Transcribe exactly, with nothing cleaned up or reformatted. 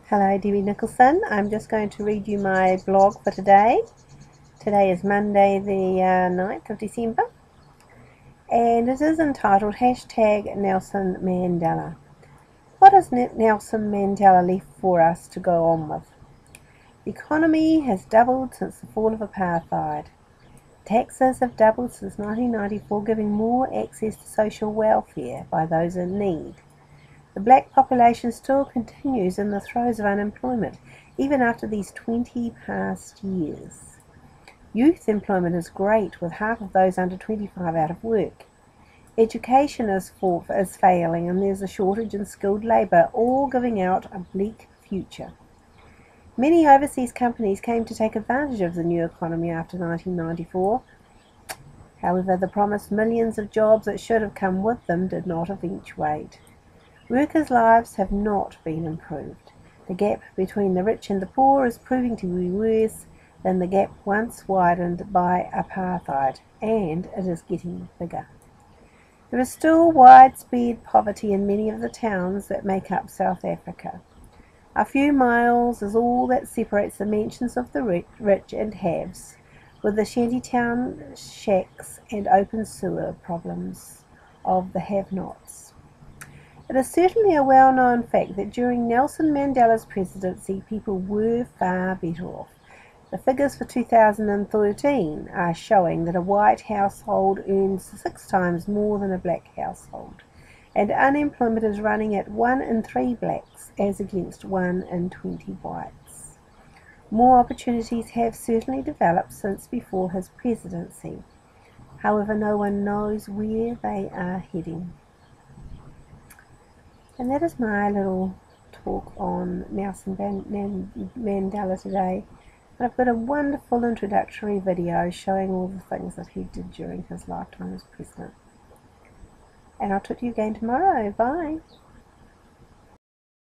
Hello, Debbie Nicholson. I'm just going to read you my blog for today. Today is Monday the uh, ninth of December, and it is entitled Hashtag Nelson Mandela. What has Nelson Mandela left for us to go on with? The economy has doubled since the fall of apartheid. Taxes have doubled since nineteen ninety-four, giving more access to social welfare by those in need. The black population still continues in the throes of unemployment, even after these twenty past years. Youth employment is great, with half of those under twenty-five out of work. Education is, for, is failing, and there's a shortage in skilled labour, all giving out a bleak future. Many overseas companies came to take advantage of the new economy after nineteen ninety-four. However, the promised millions of jobs that should have come with them did not eventuate. Workers' lives have not been improved. The gap between the rich and the poor is proving to be worse than the gap once widened by apartheid, and it is getting bigger. There is still widespread poverty in many of the towns that make up South Africa. A few miles is all that separates the mansions of the rich and haves, with the shantytown shacks and open sewer problems of the have-nots. It is certainly a well-known fact that during Nelson Mandela's presidency, people were far better off. The figures for two thousand thirteen are showing that a white household earns six times more than a black household, and unemployment is running at one in three blacks as against one in twenty whites. More opportunities have certainly developed since before his presidency. However, no one knows where they are heading. And that is my little talk on Nelson Mandela today. And I've got a wonderful introductory video showing all the things that he did during his lifetime as president. And I'll talk to you again tomorrow. Bye.